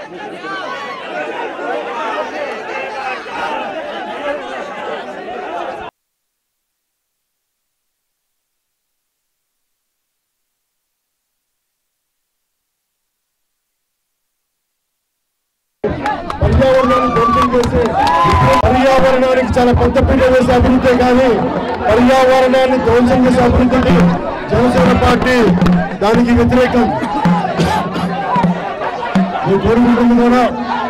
పర్యావరణాన్ని ధ్వంసం చేసే పర్యావరణానికి చాలా పెద్దపీట వేసే అభివృద్ధి కానీ పర్యావరణాన్ని ధ్వంసం చేసే అభివృద్ధికి జనసేన పార్టీ దానికి వ్యతిరేకం. నేను కోరుకుంటుంది కూడా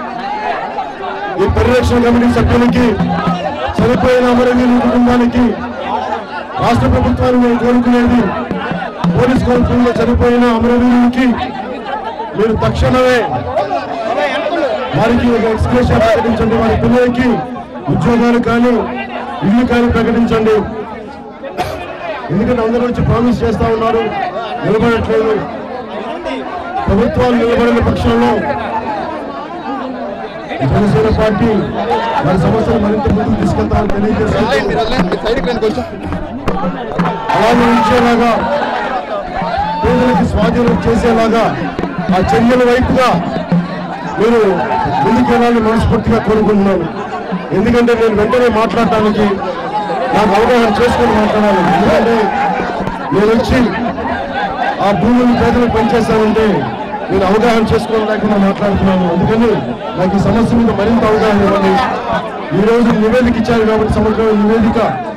ఈ పరిరక్షణ కమిటీ సభ్యులకి చనిపోయిన అమరవీరుల కుటుంబానికి రాష్ట్ర ప్రభుత్వాన్ని నేను కోరుకునేది పోలీస్ కాన్ఫరెన్స్ లో చనిపోయిన అమరవీరులకి మీరు తక్షణమే వారికి ఒక ఎక్స్ప్రెషన్ ప్రకటించండి. వారి పిల్లలకి ఉద్యోగాలు కానీ ఇల్లు కానీ ప్రకటించండి. ఎందుకంటే అందరూ వచ్చి ప్రామిస్ చేస్తా ఉన్నారు, నిలబడట్లేదు. ప్రభుత్వాలు నిలబడిన పక్షంలో జనసేన పార్టీ వారి సమస్యలు మరింత ముందుకు తీసుకెళ్తామని తెలియజేస్తారు. అలాగే ఇచ్చేలాగా పేదలకి స్వాధీనం చేసేలాగా ఆ చర్యల వైపుగా మీరు ముందుకెళ్ళాలని మనస్ఫూర్తిగా కోరుకుంటున్నాను. ఎందుకంటే నేను వెంటనే మాట్లాడటానికి నాకు అవగాహన చేసుకొని మాట్లాడాలి. ఎందుకంటే నేను వచ్చి ఆ భూమిని పేదలకు పనిచేస్తానంటే నేను అవగాహన చేసుకోలేకుండా మాట్లాడుతున్నాను. అందుకని నాకు ఈ సమస్య మీద మరింత అవగాహన ఇవ్వండి. ఈ రోజు నివేదిక ఇచ్చారు కాబట్టి సమగ్రమైన నివేదిక